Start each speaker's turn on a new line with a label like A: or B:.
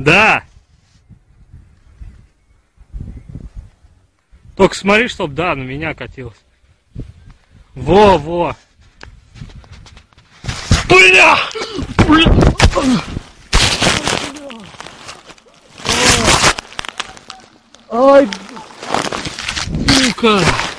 A: Да. Только смотри, чтоб, да, на меня катилось. Во. Бля! Ай, сука!